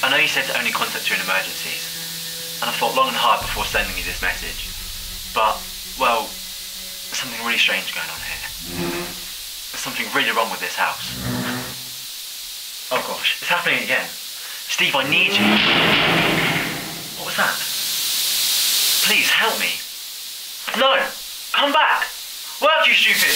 I know you said to only contact you in emergencies, and I thought long and hard before sending you this message. But, well, there's something really strange going on here. There's something really wrong with this house. Oh gosh, it's happening again. Steve, I need you. What was that? Please, help me. No! Come back! Work, you stupid!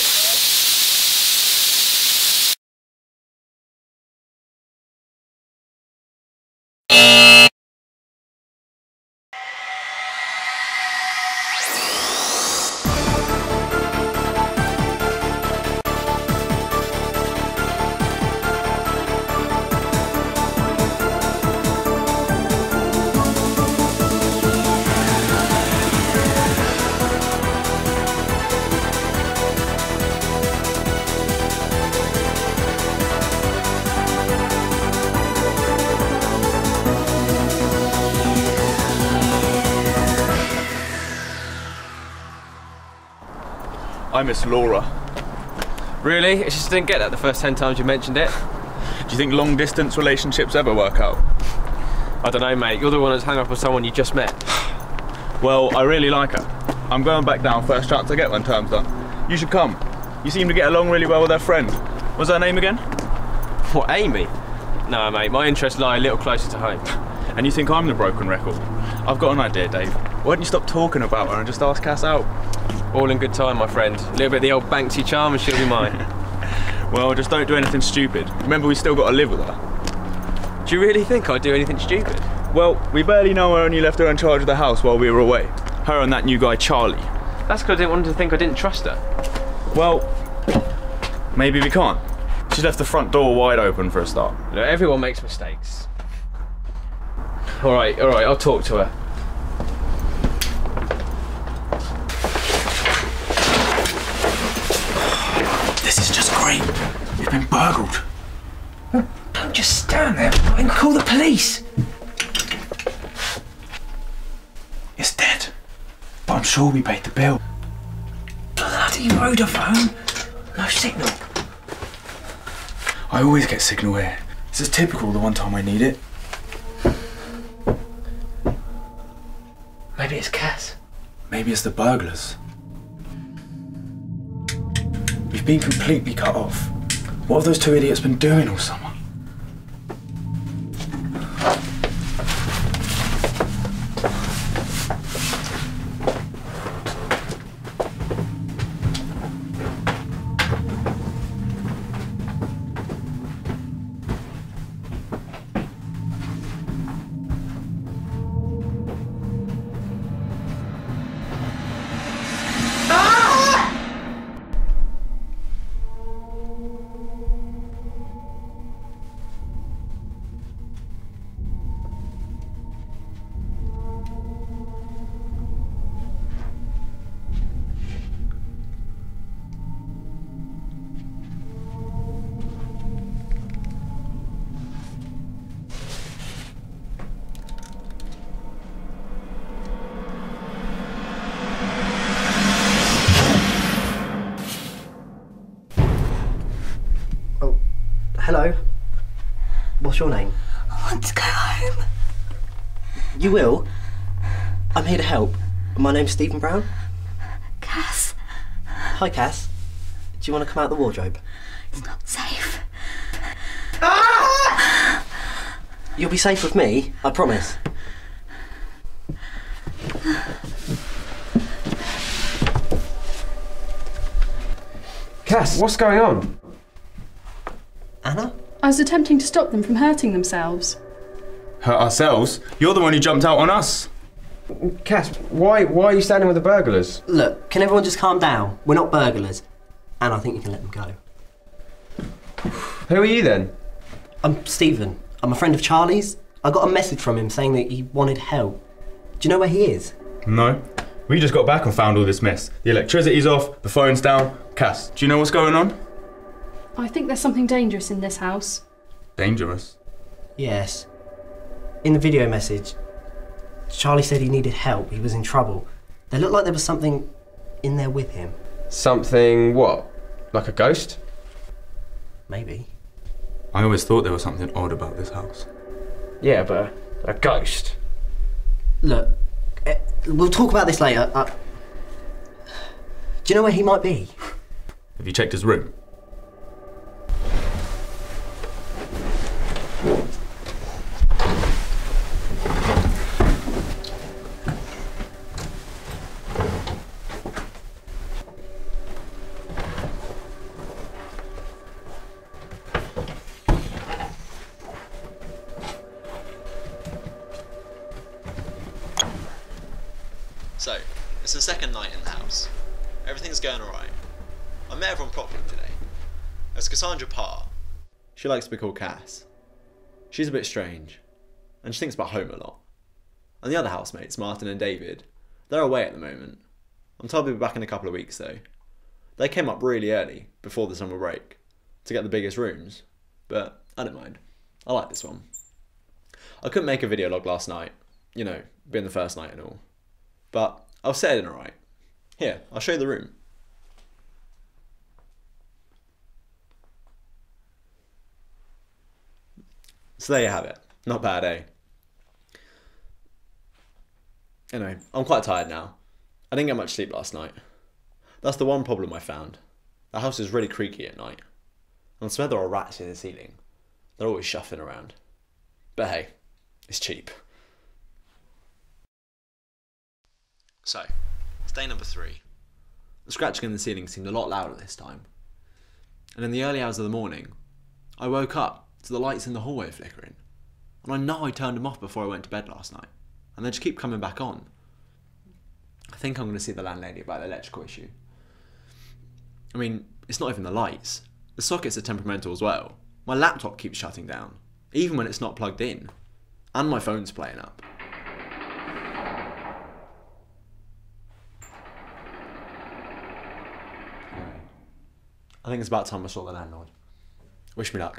I miss Laura. Really? I just didn't get that the first 10 times you mentioned it. Do you think long distance relationships ever work out? I don't know, mate. You're the one that's hung up with someone you just met. Well, I really like her. I'm going back down first chance I get when term's done. You should come. You seem to get along really well with her friend. What's her name again? What, Amy? No, mate. My interests lie a little closer to home. And you think I'm the broken record? I've got an idea, Dave. Why don't you stop talking about her and just ask Cass out? All in good time, my friend. A little bit of the old Banksy charm and she'll be mine. Well, just don't do anything stupid. Remember, we still got to live with her. Do you really think I'd do anything stupid? Well, we barely know her and you left her in charge of the house while we were away. Her and that new guy, Charlie. That's because I didn't want them to think I didn't trust her. Well, maybe we can't. She left the front door wide open for a start. Look, everyone makes mistakes. All right, I'll talk to her. This is just great. You've been burgled. Don't just stand there and call the police. It's dead. But I'm sure we paid the bill. Bloody Vodafone. No signal. I always get signal here. This is typical the one time I need it. Maybe it's Cass. Maybe it's the burglars. We've been completely cut off. What have those two idiots been doing all summer? Hello. What's your name? I want to go home. You will? I'm here to help. My name's Stephen Brown. Cass. Hi, Cass. Do you want to come out the wardrobe? It's not safe. You'll be safe with me, I promise. Cass, what's going on? Anna? I was attempting to stop them from hurting themselves. Hurt ourselves? You're the one who jumped out on us. Cass, why are you standing with the burglars? Look, can everyone just calm down? We're not burglars. And I think you can let them go. Who are you then? I'm Stephen. I'm a friend of Charlie's. I got a message from him saying that he wanted help. Do you know where he is? No. We just got back and found all this mess. The electricity's off, the phone's down. Cass, do you know what's going on? I think there's something dangerous in this house. Dangerous? Yes. In the video message, Charlie said he needed help. He was in trouble. They looked like there was something in there with him. Something what? Like a ghost? Maybe. I always thought there was something odd about this house. Yeah, but a ghost. Look, we'll talk about this later. Do you know where he might be? Have you checked his room? So, it's the second night in the house. Everything's going alright. I met everyone properly today. There's Cassandra Parr. She likes to be called Cass. She's a bit strange, and she thinks about home a lot. And the other housemates, Martin and David, they're away at the moment. I'm told they'll be back in a couple of weeks though. They came up really early, before the summer break, to get the biggest rooms, but I don't mind. I like this one. I couldn't make a video log last night, you know, being the first night and all. But I'll set it in alright. Here, I'll show you the room. So there you have it. Not bad, eh? Anyway, I'm quite tired now. I didn't get much sleep last night. That's the one problem I found. The house is really creaky at night. And I swear there are rats in the ceiling. They're always shuffling around. But hey, it's cheap. So, day number 3. The scratching in the ceiling seemed a lot louder this time. And in the early hours of the morning, I woke up to the lights in the hallway flickering. And I know I turned them off before I went to bed last night. And they just keep coming back on. I think I'm going to see the landlady about the electrical issue. I mean, it's not even the lights. The sockets are temperamental as well. My laptop keeps shutting down, even when it's not plugged in. And my phone's playing up. I think it's about time I saw the landlord. Wish me luck.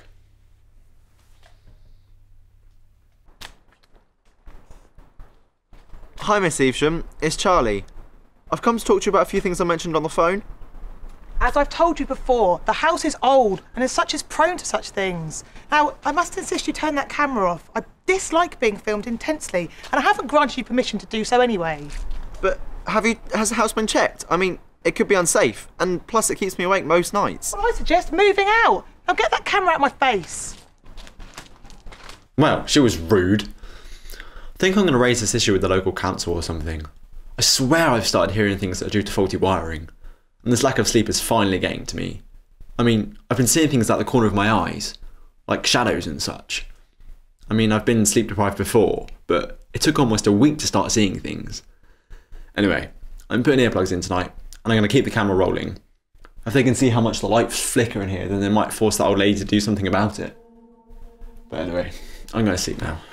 Hi Miss Evesham, it's Charlie. I've come to talk to you about a few things I mentioned on the phone. As I've told you before, the house is old and as such is prone to such things. Now, I must insist you turn that camera off. I dislike being filmed intensely and I haven't granted you permission to do so anyway. But has the house been checked? I mean, it could be unsafe, and plus it keeps me awake most nights. Well, I suggest moving out. Now get that camera out of my face. Well, she was rude. I think I'm going to raise this issue with the local council or something. I swear I've started hearing things that are due to faulty wiring, and this lack of sleep is finally getting to me. I mean, I've been seeing things out the corner of my eyes, like shadows and such. I mean, I've been sleep deprived before, but it took almost a week to start seeing things. Anyway, I'm putting earplugs in tonight, and I'm going to keep the camera rolling. If they can see how much the lights flicker in here, then they might force that old lady to do something about it. But anyway, I'm going to sleep now.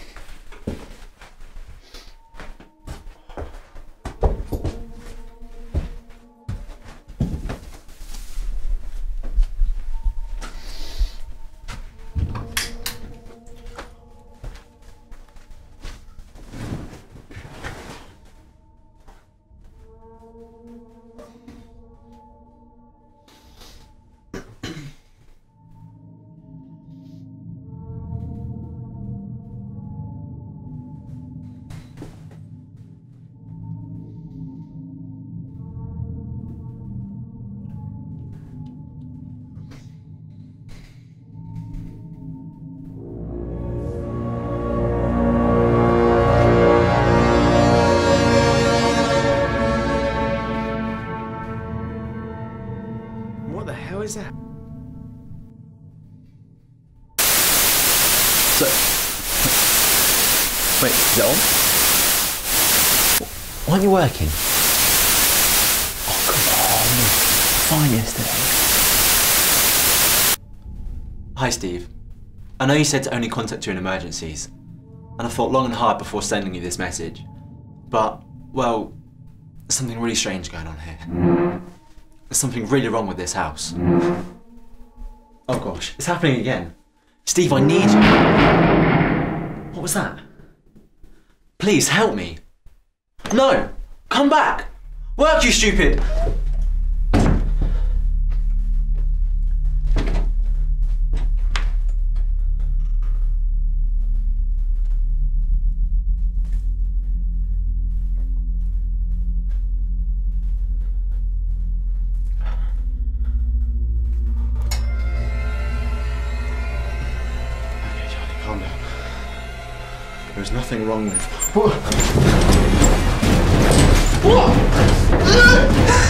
What the hell is that? So, wait, is it on? Why aren't you working? Oh, come on. Fine yesterday. Hi, Steve. I know you said to only contact you in emergencies, and I thought long and hard before sending you this message. But, well, there's something really strange going on here. There's something really wrong with this house. Oh gosh, it's happening again. Steve, I need you. What was that? Please, help me. No! Come back! Work, you stupid! There's nothing wrong with... What?